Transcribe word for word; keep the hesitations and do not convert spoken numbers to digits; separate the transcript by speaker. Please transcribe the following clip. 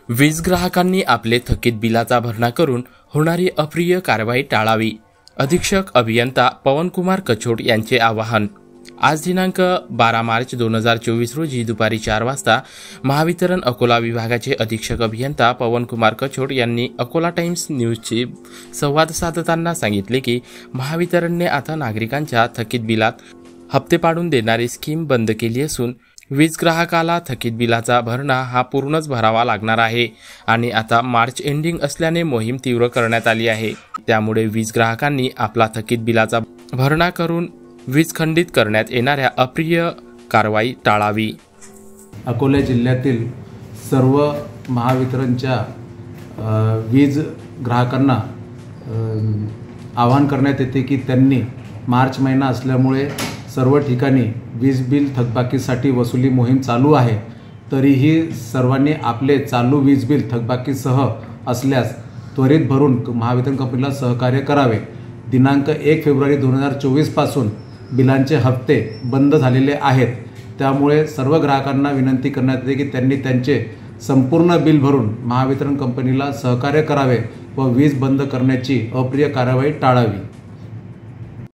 Speaker 1: वीज ग्राहकांनी आपले थकीत बिलाचा भरणा करून होणारी अप्रिय कारवाई टाळावी. अधीक्षक अभियंता पवनकुमार कछोट यांचे आवाहन. आज दिनांक बारा मार्च दोन हजार चोवीस रोजी दुपारी चार वाजता महावितरण अकोला विभागाचे अधीक्षक अभियंता पवनकुमार कछोट यांनी अकोला टाइम्स न्यूजशी संवाद साधताना सांगितले की महावितरणने आता नागरिकांच्या थकीत बिलात हप्ते पाडून देणारी स्कीम बंद केली असून वीज ग्राहकाला थकीत बिलाचा भरणा हा पूर्णच भरावा लागणार आहे आणि आता मार्च एंडिंग असल्याने मोहीम तीव्र करण्यात आली आहे. त्यामुळे वीज ग्राहकांनी आपला थकीत बिलाचा भरणा करून वीज खंडित करण्यात येणाऱ्या अप्रिय कारवाई टाळावी.
Speaker 2: अकोला जिल्ह्यातील सर्व महावितरणच्या वीज ग्राहकांना आवाहन करण्यात येते की त्यांनी मार्च महिना असल्यामुळे सर्व ठिकाणी वीज बिल थकबाकीसाठी वसुली मोहीम चालू आहे. तरीही सर्वांनी आपले चालू वीज बिल थकबाकीसह असल्यास त्वरित भरून महावितरण कंपनीला सहकार्य करावे. दिनांक एक फेब्रुवारी दोन हजार चोवीस पासून बिलांचे हप्ते बंद झालेले आहेत. त्यामुळे सर्व ग्राहकांना विनंती करण्यात येते की त्यांनी त्यांचे संपूर्ण बिल भरून महावितरण कंपनीला सहकार्य करावे व वीज बंद करण्याची अप्रिय कारवाई टाळावी.